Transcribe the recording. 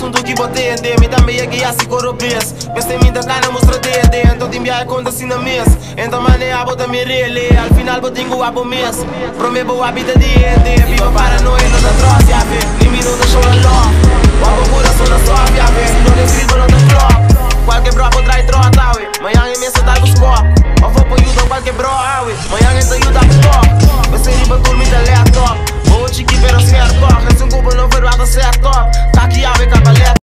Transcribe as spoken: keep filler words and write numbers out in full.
assunto que botei em me também é que assim corrupes. Pensei me tocar na mostra de de então te enviar conta assim na mesa. Então maneira bota me rele, al final botinho a bom mês. Promebo a vida de de, viva para não ir na troça, a ver. Nem minuto show a love. O amor coração na sua a ver. Não escribo no da club. Qualquer bro pode trair trota, ué. Manhã é mesa dar com os copos. Eu vou por ajuda qualquer bro, ué. Manhã é te ajuda com os copos. Você riba turma e deleta top. Vou chiqui pero certo. Esse um cubo não foi nada certo. Tá aqui a ver capa